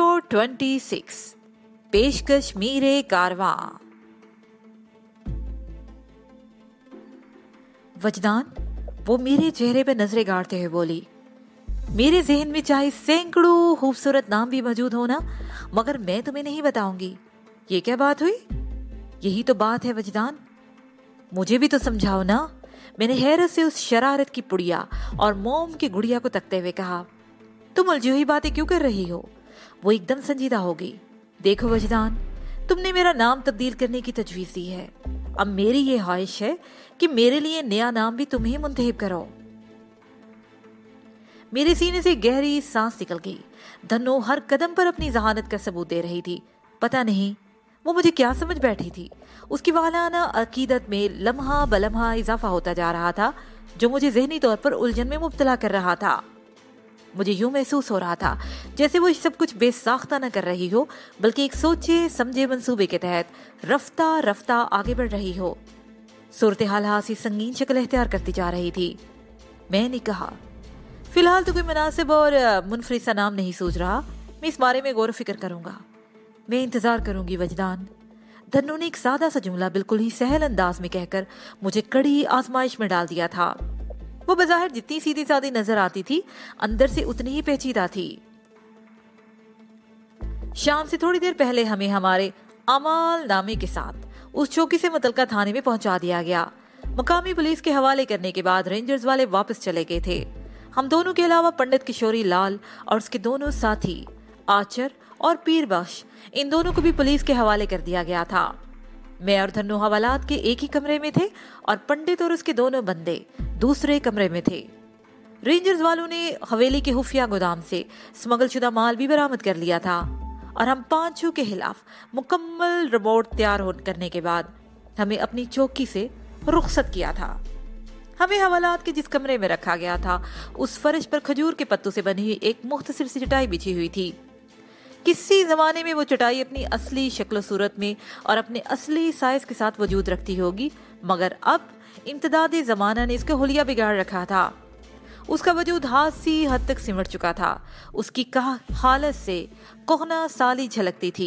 Episode 26 पेशकश मीरे कारवां। वजदान वो मेरे चेहरे पे नजरें गाड़ते हुए बोली, मेरे जहन में चाहे सैकड़ों खूबसूरत नाम भी मौजूद हो ना, मगर मैं तुम्हें नहीं बताऊंगी। ये क्या बात हुई? यही तो बात है वजदान, मुझे भी तो समझाओ ना। मैंने हैरत से उस शरारत की पुड़िया और मोम की गुड़िया को तकते हुए कहा, तुम उलझी हुई बातें क्यों कर रही हो? वो एकदम संजीदा हो गई। देखो वजदान, तुमने मेरा नाम तब्दील करने की तजवीज दी है। अब मेरी ये ख्वाहिश है कि मेरे लिए नया नाम भी तुम ही मुंतखब करो। मेरे सीने से गहरी सांस निकल गई। धन्नो हर कदम पर अपनी जहानत का सबूत दे रही थी। पता नहीं वो मुझे क्या समझ बैठी थी। उसकी वालाना अकीदत में लम्हा बलम्हा इजाफा होता जा रहा था, जो मुझे जहनी तौर पर उलझन में मुब्तला कर रहा था। मुझे यूं महसूस हो रहा था जैसे वो सब कुछ बेसाख्ता न कर रही हो, बल्कि एक सोचे समझे मंसूबे के तहत रफ्ता रफ्ता आगे बढ़ रही हो। सूरत हाल हासी संगीन शक्ल इख्तियार करती जा रही थी। मैंने कहा, फिलहाल तो कोई मुनासिब और मुनफरिद सा नाम नहीं सूझ रहा। मैं इस बारे में गौर फिक्र करूंगा। मैं इंतजार करूंगी वजदान। धन्नू ने एक सादा सा जुमला बिल्कुल ही सहल अंदाज में कहकर मुझे कड़ी आजमाइश में डाल दिया था। वो बज़ाहिर जितनी सीधी सादी नजर आती थी, अंदर से उतनी ही पेचीदा थी। शाम से थोड़ी देर पहले हमें हमारे अमाल नामे के साथ उस चौकी से मुतलका थाने में पहुंचा दिया गया। मुकामी पुलिस के हवाले करने के बाद रेंजर्स वाले वापस चले गए थे। हम दोनों के अलावा पंडित किशोरी लाल और उसके दोनों साथी आचर और पीर बख्श, इन दोनों को भी पुलिस के हवाले कर दिया गया था। मैं और धन्नो हवालात के एक ही कमरे में थे और पंडित और उसके दोनों बंदे दूसरे कमरे में थे। रेंजर्स वालों ने हवेली के खुफिया गोदाम से स्मगल शुदा माल भी बरामद कर लिया था और हम पांचों के खिलाफ मुकम्मल रिपोर्ट तैयार करने के बाद हमें अपनी चौकी से रुखसत किया था। हमें हवालात के जिस कमरे में रखा गया था, उस फर्श पर खजूर के पत्तों से बनी हुई एक मुख्तसर सी चटाई बिछी हुई थी। किसी जमाने में वो चटाई अपनी असली शक्ल सूरत में और अपने असली साइज के साथ वजूद रखती होगी, मगर अब इम्तदादी जमाना ने इसका हुलिया बिगाड़ रखा था। उसका वजूद हासी हद तक सिमट चुका था। उसकी हालत से कोहना साली झलकती थी।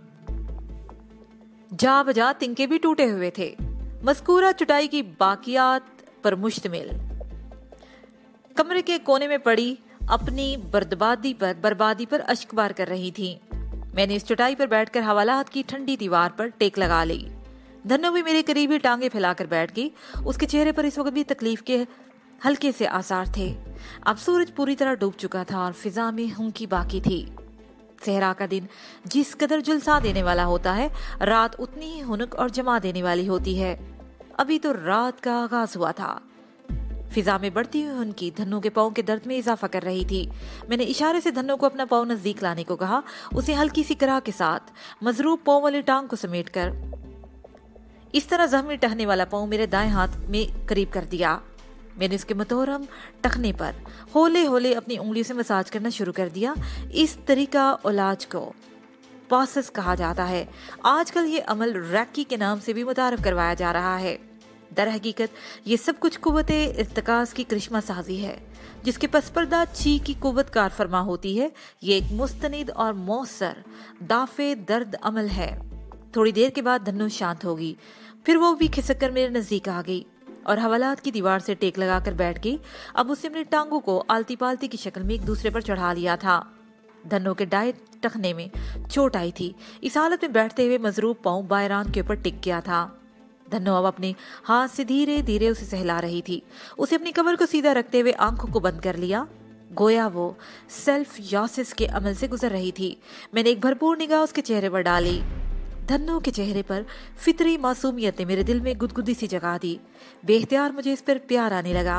जा बजा तिनके भी टूटे हुए थे। मस्कूरा चटाई की बाकियात पर मुश्तमिल कमरे के कोने में पड़ी अपनी बर्बादी पर अश्क बार कर रही थी। मैंने इस चटाई पर बैठकर हवालात की ठंडी दीवार पर टेक लगा ली। धन्नो भी मेरे करीब ही टांगे फैलाकर बैठ गई। उसके चेहरे पर इस वक्त भी तकलीफ के हल्के से आसार थे। अब सूरज पूरी तरह डूब चुका था और फिजा में हुंकी बाकी थी। सहरा का दिन जिस कदर जुलसा देने वाला होता है, रात उतनी ही हुनक और जमा देने वाली होती है। अभी तो रात का आगाज हुआ था। फिजा में बढ़ती हुई उनकी धन्नो के पाँव के दर्द में इजाफा कर रही थी। मैंने इशारे से धन्नो को अपना पाँव नजदीक लाने को कहा। उसे हल्की सी कराह के साथ मजरूब पाँव वाले टांग को समेटकर इस तरह जख्मी टहने वाला पाँव मेरे दाएं हाथ में करीब कर दिया। मैंने उसके मतोरम टखने पर होले होले अपनी उंगलियों से मसाज करना शुरू कर दिया। इस तरीका इलाज को पासस कहा जाता है। आजकल ये अमल रैकी के नाम से भी मुतारफ करवाया जा रहा है। दर हकीकत ये सब कुछ कुव्वत इर्तिकाज की करिश्मा साजी है, जिसके पसपर्दा ची की कुव्वत कार फरमा होती है। ये एक मुस्तनिद और मौसर दाफे दर्द अमल है। थोड़ी देर के बाद धन्नो शांत होगी। फिर वो भी खिसक कर मेरे नजदीक आ गई और हवालात की दीवार से टेक लगाकर बैठ गई। अब उसने अपनी टांगों को आलती पालती की शक्ल में एक दूसरे पर चढ़ा लिया था। धन्नो के दाएं टखने में चोट आई थी। इस हालत में बैठते हुए मजरूब पाँव बायरान के ऊपर टिक गया था। धन्नो अब अपने हाथ से धीरे धीरे उसे सहला रही थी। उसे अपनी कमर को सीधा रखते हुए आंखों को बंद कर लिया, गोया वो सेल्फ यासिस के अमल से गुजर रही थी। मैंने एक भरपूर निगाह उसके चेहरे पर डाली। धन्नो के चेहरे पर फितरी मासूमियत ने मेरे दिल में गुदगुदी सी जगा दी। बेख्तियार मुझे इस पर प्यार आने लगा।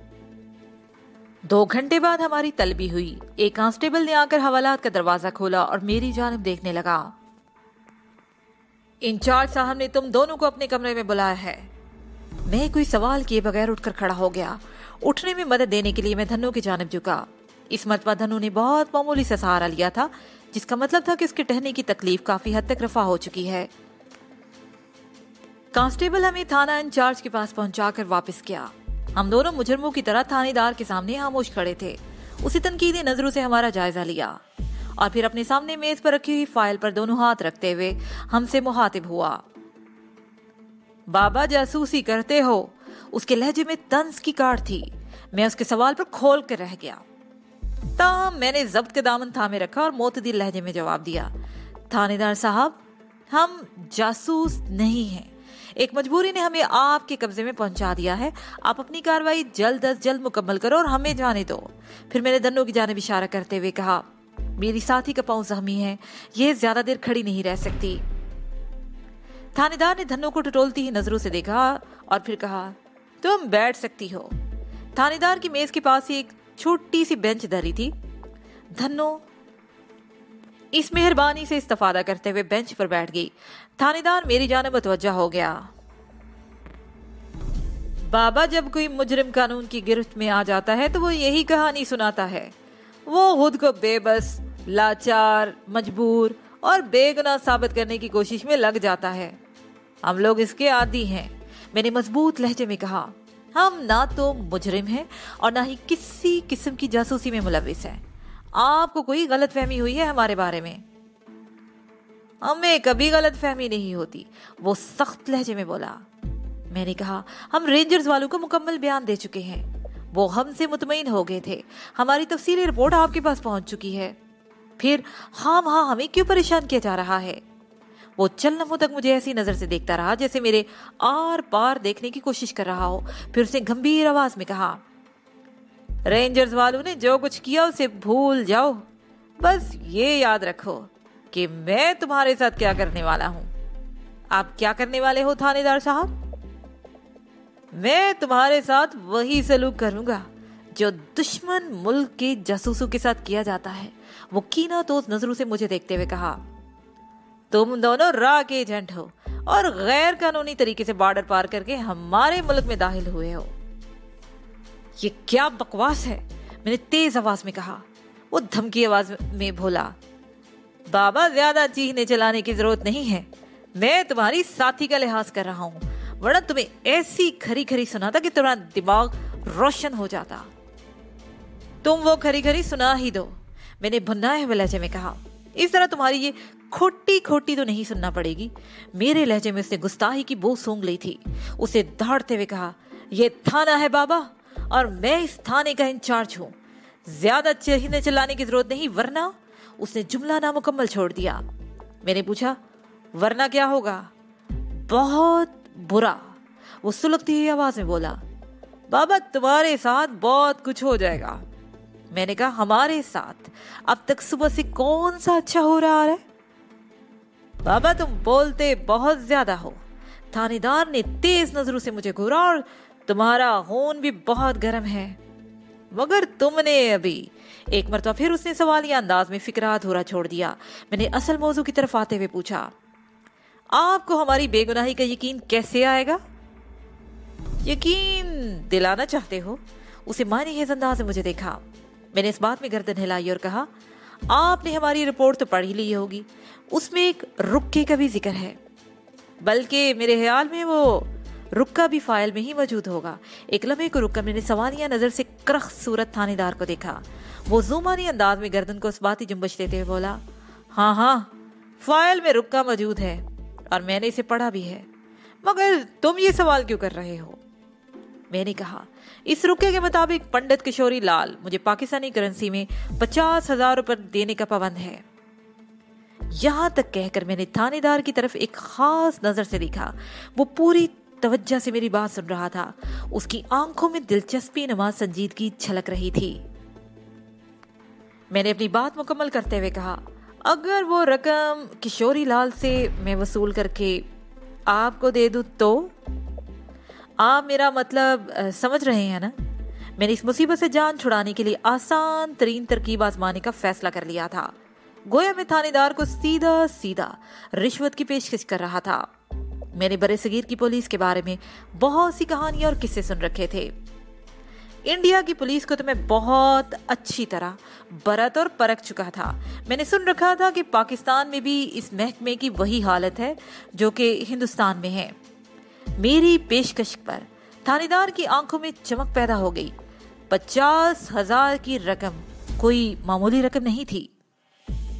2 घंटे बाद हमारी तलबी हुई। एक कांस्टेबल ने आकर हवालात का दरवाजा खोला और मेरी जानिब देखने लगा। इंचार्ज साहब ने तुम दोनों को अपने कमरे में बुलाया है। मैं कोई सवाल किए बगैर उठकर खड़ा हो गया। उठने में मदद देने के लिए मैं धन्नो की जानिब झुका। इस मरतबा धन्नो ने बहुत मामूली सा सहारा लिया था, जिसका मतलब था कि उसके टहने की तकलीफ काफी हद तक रफा हो चुकी है। कांस्टेबल हमें थाना इंचार्ज के पास पहुंचाकर वापस किया। हम दोनों मुजरमों की तरह थानेदार के सामने खामोश खड़े थे। उसी तनकीदी नजरों से हमारा जायजा लिया और फिर अपने सामने मेज पर रखी हुई फाइल पर दोनों हाथ रखते हुए हमसे मुखातिब हुआ। बाबा जासूसी करते हो? उसके लहजे में तंज की काट थी। मैं उसके सवाल पर खोल कर रह गया। ताहम मैंने जब्त के दामन थामे रखा और मोतदिल लहजे में जवाब दिया, थानेदार साहब, हम जासूस नहीं हैं। एक मजबूरी ने हमें आपके कब्जे में पहुंचा दिया है। आप अपनी कार्रवाई जल्द अज जल्द मुकम्मल करो और हमें जाने दो। फिर मैंने धन्नो की जानिब इशारा करते हुए कहा, मेरी साथी का पांव जख्मी है, यह ज्यादा देर खड़ी नहीं रह सकती। थानेदार ने धन्नो को टटोलती ही नजरों से देखा और फिर कहा, तुम बैठ सकती हो। थानेदार की मेज के पास ही एक छोटी सी बेंच धरी थी। धन्नो इस मेहरबानी से इस्तेफादा करते हुए बेंच पर बैठ गई। थानेदार मेरी जानिब मुतवज्जा हो गया। बाबा जब कोई मुजरिम कानून की गिरफ्त में आ जाता है तो वो यही कहानी सुनाता है। वो खुद को बेबस, लाचार, मजबूर और बेगुनाह साबित करने की कोशिश में लग जाता है। हम लोग इसके आदी हैं। मैंने मजबूत लहजे में कहा, हम ना तो मुजरिम हैं और ना ही किसी किस्म की जासूसी में मुलविस हैं। आपको कोई गलतफहमी हुई है हमारे बारे में? हमें कभी गलतफहमी नहीं होती, वो सख्त लहजे में बोला। मैंने कहा, हम रेंजर्स वालों को मुकम्मल बयान दे चुके हैं। वो हमसे मुतमईन हो गए थे। हमारी तफसीली रिपोर्ट आपके पास पहुंच चुकी है। फिर हाँ हमें क्यों परेशान किया जा रहा है? वो चंद लम्हों तक मुझे ऐसी नजर से देखता रहा जैसे मेरे आर पार देखने की कोशिश कर रहा हो। फिर उसने गंभीर आवाज में कहा, रेंजर्स वालों ने जो कुछ किया उसे भूल जाओ। बस ये याद रखो कि मैं तुम्हारे साथ क्या करने वाला हूं। आप क्या करने वाले हो थानेदार साहब? मैं तुम्हारे साथ वही सलूक करूंगा जो दुश्मन मुल्क के जासूसों के साथ किया जाता है। वो कीना तो उस नजरों से मुझे देखते हुए कहा, तुम दोनों राह के एजेंट हो और गैर कानूनी तरीके से बॉर्डर पार करके हमारे मुल्क में दाखिल हुए हो। ये क्या बकवास है? मैंने तेज आवाज में कहा। वो धमकी आवाज में बोला, बाबा ज्यादा चीखने चलाने की जरूरत नहीं है। मैं तुम्हारी साथी का लिहाज कर रहा हूँ, वरना तुम्हें ऐसी खरी खरी सुनाता कि तुम्हारा दिमाग रोशन हो जाता। तुम वो खरी खरी सुना ही दो, मैंने भुनाए हुए लहजे में कहा। इस तरह तुम्हारी ये खोटी खोटी तो नहीं सुनना पड़ेगी। मेरे लहजे में उसने गुस्ताही की बू सूंघ ली थी। उसे दहाड़ते हुए कहा, ये थाना है बाबा और मैं इस थाने का इंचार्ज हूँ। ज्यादा चीखने चिल्लाने की जरूरत नहीं, वरना। उसने जुमला नामुकम्मल छोड़ दिया। मैंने पूछा, वरना क्या होगा? बहुत बुरा, वो सुलगती हुई आवाज में बोला। बाबा तुम्हारे साथ बहुत कुछ हो जाएगा। मैंने कहा, हमारे साथ? अब तक सुबह से कौन सा अच्छा हो रहा है? बाबा तुम बोलते बहुत ज्यादा हो। थानेदार ने तेज नजरों से मुझे घूरा, और तुम्हारा खून भी बहुत गर्म है। मगर तुमने अभी। एक मरतबा फिर उसने सवालिया अंदाज में फिक्रा अधूरा छोड़ दिया। मैंने असल मौजू की तरफ आते हुए पूछा, आपको हमारी बेगुनाही का यकीन कैसे आएगा? यकीन दिलाना चाहते हो? उसे मानीखेज अंदाज में मुझे देखा। मैंने इस बात में गर्दन हिलाई और कहा, आपने हमारी रिपोर्ट तो पढ़ ही ली होगी। उसमें एक रुक्के का भी जिक्र है, बल्कि मेरे ख्याल में वो रुक्का भी फाइल में ही मौजूद होगा। एक लम्हे को रुककर मैंने सवालिया नजर से क्रख सूरत थानेदार को देखा। वो जुमानी अंदाज में गर्दन को इस बात ही जुम्बश देते हुए बोला, हाँ, फाइल में रुक्का मौजूद है और मैंने इसे पढ़ा भी है। मगर तुम ये सवाल क्यों कर रहे हो? मैंने कहा, इस रुके के मुताबिक पंडित किशोरी लाल मुझे पाकिस्तानी करेंसी में 50,000 रुपए देने का पाबंद है। यहां तक कहकर मैंने थानेदार की तरफ एक खास नजर से देखा। वो पूरी तवज्जो से मेरी बात सुन रहा था। उसकी आंखों में दिलचस्पी नुमा संजीदगी झलक रही थी। मैंने अपनी बात मुकम्मल करते हुए कहा, अगर वो रकम किशोरी लाल से मैं वसूल करके आपको दे दूं तो? आप मेरा मतलब समझ रहे हैं ना? मैंने इस मुसीबत से जान छुड़ाने के लिए आसान तरीन तरकीब आजमाने का फैसला कर लिया था। गोया मैं थानेदार को सीधा सीधा रिश्वत की पेशकश कर रहा था। मैंने बरे सगीर की पुलिस के बारे में बहुत सी कहानियां और किस्से सुन रखे थे। इंडिया की पुलिस को तो मैं बहुत अच्छी तरह बरत और परख चुका था। मैंने सुन रखा था कि पाकिस्तान में भी इस महकमे की वही हालत है जो कि हिंदुस्तान में है। मेरी पेशकश पर थानेदार की आंखों में चमक पैदा हो गई। 50,000 की रकम कोई मामूली रकम नहीं थी।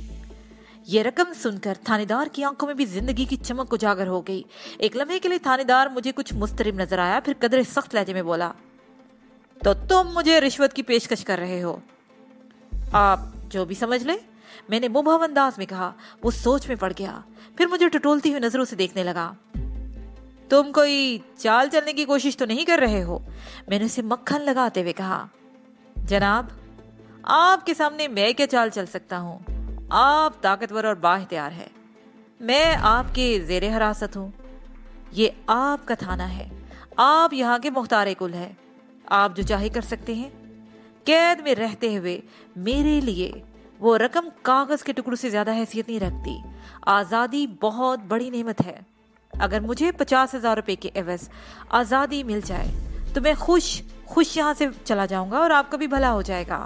ये रकम सुनकर थानेदार की आंखों में भी जिंदगी की चमक उजागर हो गई। एक लम्हे के लिए थानेदार मुझे कुछ मुस्तरिब नजर आया, फिर कदरे सख्त लहजे में बोला, तो तुम मुझे रिश्वत की पेशकश कर रहे हो? आप जो भी समझ ले, मैंने मुबहम अंदाज में कहा। वो सोच में पड़ गया, फिर मुझे टटोलती हुई नजरों से देखने लगा। तुम कोई चाल चलने की कोशिश तो नहीं कर रहे हो? मैंने उसे मक्खन लगाते हुए कहा। जनाब, आपके सामने मैं क्या चाल चल सकता हूँ? आप ताकतवर और बाइख्तियार है, मैं आपके जेरे हिरासत हूँ। ये आपका थाना है, आप यहाँ के मुख्तार कुल है, आप जो चाहे कर सकते हैं। कैद में रहते हुए मेरे लिए वो रकम कागज के टुकड़ों से ज्यादा हैसियत नहीं रखती। आजादी बहुत बड़ी नेमत है। अगर मुझे 50,000 रुपए के एवज आजादी मिल जाए तो मैं खुश यहाँ से चला जाऊंगा और आपका भी भला हो जाएगा।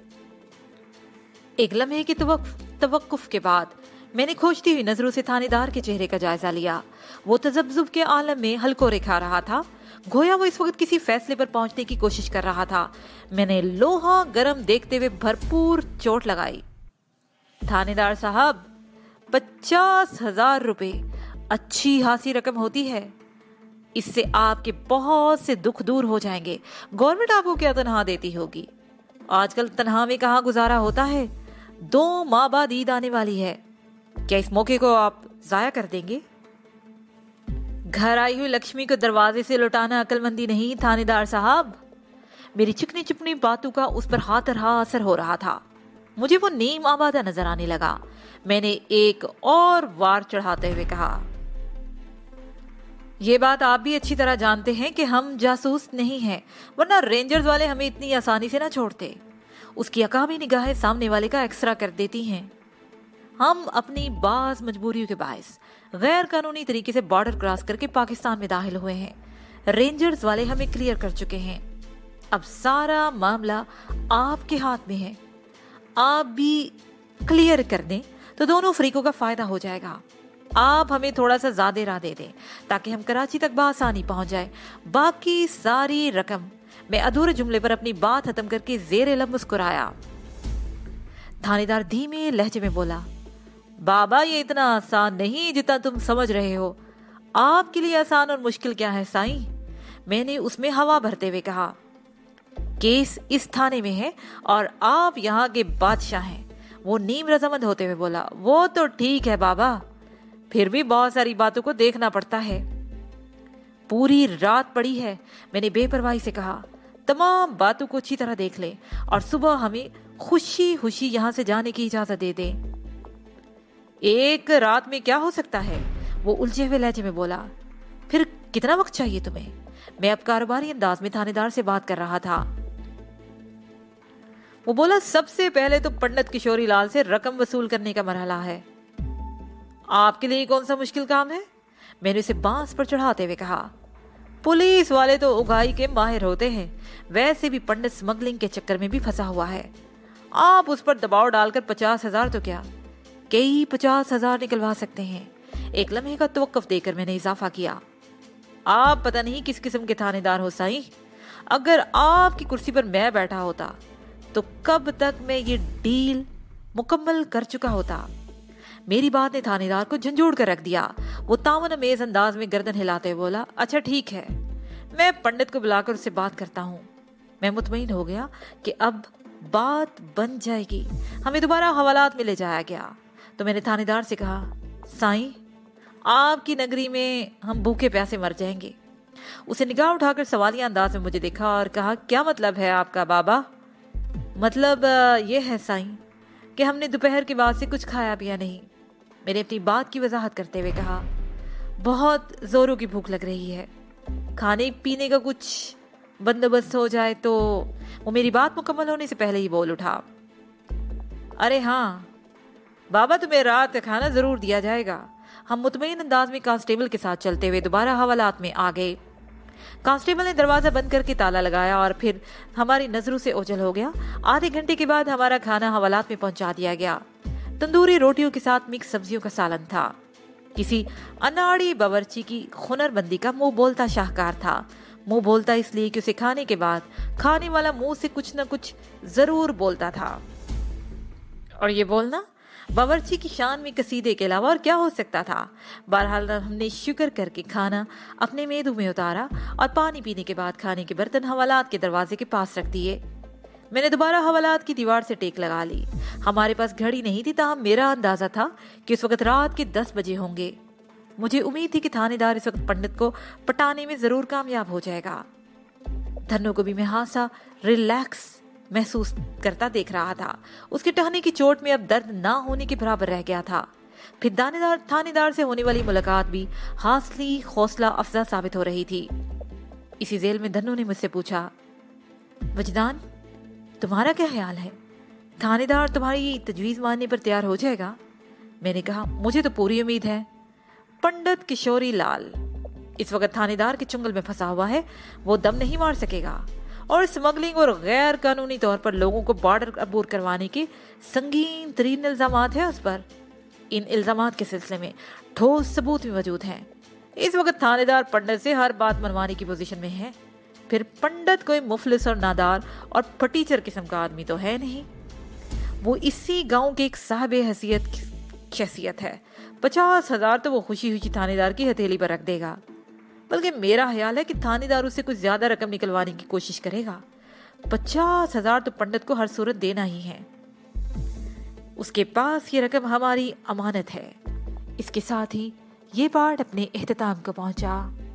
एक लम्हे की तवक्कुफ के बाद मैंने खोजती हुई नजरों से थानेदार के चेहरे का जायजा लिया। वो तजब्जुब के आलम में हलकोरे खा रहा था, गोया वो इस वक्त किसी फैसले पर पहुंचने की कोशिश कर रहा था। मैंने लोहा गरम देखते हुए भरपूर चोट लगाई। थानेदार साहब, 50,000 रुपए अच्छी खासी रकम होती है। इससे आपके बहुत से दुख दूर हो जाएंगे। गवर्नमेंट आपको क्या तनख्वाह देती होगी? आजकल तनख्वाह में कहाँ गुजारा होता है। 2 माह बाद ईद आने वाली है, क्या इस मौके को आप जाया कर देंगे? घर आई हुई लक्ष्मी को दरवाजे से लौटाना अक्लमंदी नहीं थानेदार साहब। मेरी चिकनी चिपनी बातों का उस पर हाथ तरह असर हो रहा था। मुझे वो नीम आबादा नजर आने लगा। मैंने एक और वार चढ़ाते हुए कहा, ये बात आप भी अच्छी तरह जानते हैं कि हम जासूस नहीं हैं, वरना रेंजर्स वाले हमें इतनी आसानी से ना छोड़ते। उसकी अकामी निगाहें सामने वाले का एक्सरा कर देती हैं। हम अपनी बाज मजबूरियों के बायस गैर कानूनी तरीके से बॉर्डर क्रॉस करके पाकिस्तान में दाखिल हुए हैं। रेंजर्स वाले हमें क्लियर कर चुके हैं। अब सारा मामला आपके हाथ में है। आप भी क्लियर कर दें तो दोनों फरीकों का फायदा हो जाएगा। आप हमें थोड़ा सा ज्यादा राह दे दें ताकि हम कराची तक बआसानी पहुंच जाए। बाकी सारी रकम, मैं अधूरे जुमले पर अपनी बात खत्म करके जेर लब मुस्कुराया। थानेदार धीमे लहजे में बोला, बाबा ये इतना आसान नहीं जितना तुम समझ रहे हो। आपके लिए आसान और मुश्किल क्या है साईं? मैंने उसमें हवा भरते हुए कहा, केस इस थाने में है और आप यहाँ के बादशाह हैं। वो नीम रजामंद होते हुए बोला, वो तो ठीक है बाबा, फिर भी बहुत सारी बातों को देखना पड़ता है। पूरी रात पड़ी है, मैंने बेपरवाही से कहा। तमाम बातों को अच्छी तरह देख ले और सुबह हमें खुशी खुशी यहाँ से जाने की इजाजत दे दे। एक रात में क्या हो सकता है? वो उलझे हुए लहजे में बोला। फिर कितना वक्त चाहिए तुम्हें? मैं अब कारोबारी अंदाज में थानेदार से बात कर रहा था। वो बोला, सबसे पहले तो पंडित किशोरी लाल से रकम वसूल करने का मरहला है। आपके लिए कौन सा मुश्किल काम है? मैंने उसे बांस पर चढ़ाते हुए कहा। पुलिस वाले तो उगाई के माहिर होते हैं, वैसे भी पंडित स्मगलिंग के चक्कर में भी फंसा हुआ है। आप उस पर दबाव डालकर 50,000 तो क्या, कई 50,000 निकलवा सकते हैं। एक लम्हे का तवक्कुफ देकर मैंने इजाफा किया, आप पता नहीं किस किस्म के थानेदार हो साईं। अगर आपकी कुर्सी पर मैं बैठा होता तो कब तक मैं ये डील मुकम्मल कर चुका होता। मेरी बात ने थानेदार को झंझोड़ कर रख दिया। वो तावन अमेज अंदाज में गर्दन हिलाते हुए बोला, अच्छा ठीक है, मैं पंडित को बुलाकर उससे बात करता हूँ। मैं मुतमईन हो गया कि अब बात बन जाएगी। हमें दोबारा हवालात में ले जाया गया तो मैंने थानेदार से कहा, साईं आपकी नगरी में हम भूखे प्यासे मर जाएंगे। उसे निगाह उठाकर सवालिया अंदाज में मुझे देखा और कहा, क्या मतलब है आपका बाबा? मतलब ये है साईं कि हमने दोपहर के बाद से कुछ खाया पिया नहीं। मैंने अपनी बात की वजाहत करते हुए कहा, बहुत जोरों की भूख लग रही है, खाने पीने का कुछ बंदोबस्त हो जाए तो। वो मेरी बात मुकम्मल होने से पहले ही बोल उठा, अरे हाँ बाबा, तुम्हें रात का खाना जरूर दिया जाएगा। हम मुतमईन अंदाज में कांस्टेबल के साथ चलते हुए दोबारा हवालात में आ गए। कांस्टेबल ने दरवाजा बंद करके ताला लगाया और फिर हमारी नजरों से ओझल हो गया। आधे घंटे के बाद हमारा खाना हवालात में पहुंचा दिया गया। तंदूरी रोटियों के साथ मिक्स सब्जियों का सालन था। किसी अनाड़ी बावर्ची की हुनरबंदी का मुंह बोलता शाहकार था। मुंह बोलता इसलिए कि उसे खाने के बाद खाने वाला मुंह से कुछ न कुछ जरूर बोलता था, और ये बोलना बावर्ची की शान में कसीदे के अलावा और क्या हो सकता था। बहरहाल हमने शुक्र करके खाना अपने मेदू में उतारा और पानी पीने के बाद खाने के बर्तन हवालात के दरवाजे के पास रख दिए। मैंने दोबारा हवालात की दीवार से टेक लगा ली। हमारे पास घड़ी नहीं थी, ताहम मेरा अंदाजा था कि उस वक्त रात के 10 बजे होंगे। मुझे उम्मीद थी कि थानेदार इस वक्त पंडित को पटाने में जरूर कामयाब हो जाएगा। धन्नो को भी मैं हासा रिलैक्स महसूस करता देख रहा था। उसके टहने की चोट में अब दर्द ना होने के बराबर रह गया था। फिर थानेदार से होने वाली मुलाकात भी हासली हौसला अफजा साबित हो रही थी। इसी जेल में धन्नो ने मुझसे पूछा, वजदान तुम्हारा क्या ख्याल है, थानेदार तुम्हारी तजवीज मानने पर तैयार हो जाएगा? मैंने कहा, मुझे तो पूरी उम्मीद है। पंडित किशोरी लाल इस वक्त थानेदार के चुंगल में फंसा हुआ है, वो दम नहीं मार सकेगा और स्मगलिंग और गैर कानूनी तौर पर लोगों को बॉर्डर अबूर करवाने के संगीन तरीन इल्जामात है उस पर। इन इल्जामात के सिलसिले में ठोस सबूत भी मौजूद हैं। इस वक्त थानेदार पंडित से हर बात मनवाने की पोजीशन में है। फिर पंडित कोई मुफलिस और नादार और फटीचर किस्म का आदमी तो है नहीं। वो इसी गांव के एक साहब हैसियत शख्सियत है। 50,000 तो वो खुशी खुशी थानेदार की हथेली पर रख देगा। बल्कि मेरा ख्याल है कि थानेदार उससे कुछ ज्यादा रकम निकलवाने की कोशिश करेगा। 50,000 तो पंडित को हर सूरत देना ही है। उसके पास ये रकम हमारी अमानत है। इसके साथ ही ये पार्ट अपने इख्तिताम को पहुंचा।